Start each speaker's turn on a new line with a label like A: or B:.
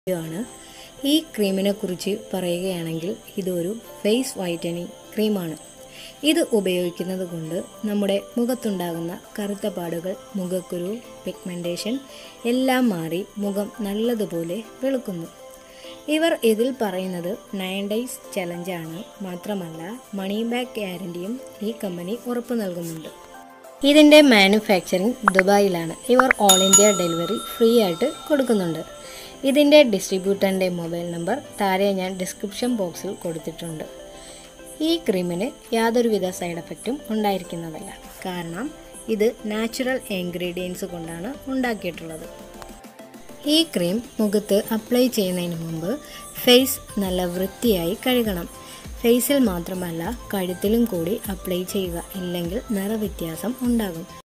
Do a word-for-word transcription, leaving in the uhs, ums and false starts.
A: ആണ്. ഈ ക്രീമിനെ കുറിച്ച് പറയുകയാണെങ്കിൽ ഇതൊരു ഫേസ് വൈറ്റനിങ് ക്രീമാണ്. ഇത് ഉപയോഗിക്കുന്നത് കൊണ്ട് നമ്മുടെ മുഖത്തുണ്ടാകുന്ന കറുത്ത പാടുകൾ, മുഖക്കുരു, പിഗ്മെൻറ്റേഷൻ എല്ലാം മാറി മുഖം നല്ലതുപോലെ വെളുക്കുന്നു. ഇവർ ഇതിൽ പറയുന്നത് നയൻ ഡേയ്സ് ചലഞ്ചാണ്. മാത്രമല്ല മണി ബാക്ക് ഗ്യാരണ്ടിയും ഈ കമ്പനി ഉറപ്പു നൽകുന്നുണ്ട്. ഇതിൻ്റെ മാനുഫാക്ചറിങ് ദുബായിലാണ്. ഇവർ ഓൾ ഇന്ത്യ ഡെലിവറി ഫ്രീ ആയിട്ട് കൊടുക്കുന്നുണ്ട്. ഇതിൻ്റെ ഡിസ്ട്രിബ്യൂട്ടറിൻ്റെ മൊബൈൽ നമ്പർ താഴെ ഞാൻ ഡിസ്ക്രിപ്ഷൻ ബോക്സിൽ കൊടുത്തിട്ടുണ്ട്. ഈ ക്രീമിന് യാതൊരുവിധ സൈഡ് എഫക്റ്റും ഉണ്ടായിരിക്കുന്നതല്ല. കാരണം ഇത് നാച്ചുറൽ ഇൻഗ്രീഡിയൻസ് കൊണ്ടാണ് ഉണ്ടാക്കിയിട്ടുള്ളത്. ഈ ക്രീം മുഖത്ത് അപ്ലൈ ചെയ്യുന്നതിന് മുമ്പ് ഫേസ് നല്ല വൃത്തിയായി കഴുകണം. ഫേസിൽ മാത്രമല്ല കഴുത്തിലും കൂടി അപ്ലൈ ചെയ്യുക, ഇല്ലെങ്കിൽ നിറവ്യത്യാസം ഉണ്ടാകും.